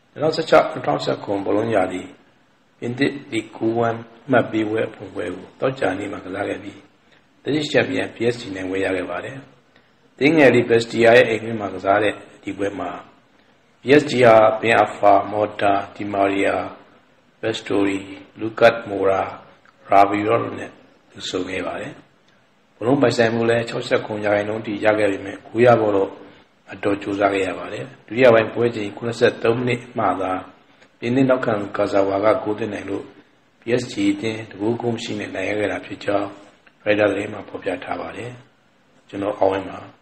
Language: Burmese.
နောက်ဆက်ချက်2019ဘောလုံးရာသီပြင်သစ်ဒီ9-1မှတ်ပေးပွဲအဖွင့်ပွဲကိုတောက်ကြနေမှာကစားခဲ့ပြီးတတိချန်ပီယံ PSG နဲ့ဝယ်ရခဲ့ပါတယ်။တင်းငယ်လေး Bastia ရဲ့အိမ်တွင်းမှာကစားတဲ့ဒီပွဲမှာ PSG ဟာ Ben Arfa, Morata, Di Maria, Pastore, Lucas Moura, Rabiot နဲ့ဆိုခဲ့ပါတယ်။ဘောလုံးပိုင်ဆိုင်မှုလည်း69%တိရခဲ့ပေမဲ့9ရဘောတော့အတော်ကြိုးစားခဲ့ရပါတယ်။ဒုတိယပိုင်းပွဲချိန်83မိနစ်မှသာပြင်းနှင်းနောက်ခံကာဇာဝါကဂိုးသွင်းနိုင်လို့ PSG တင်းတကူးကုန်းရှိနဲ့နိုင်ရခဲ့တာဖြစ်ကြောင်းရိုက်တာသတင်းမှာဖော်ပြထားပါတယ်။ကျွန်တော်အောင်ဝင်းပါ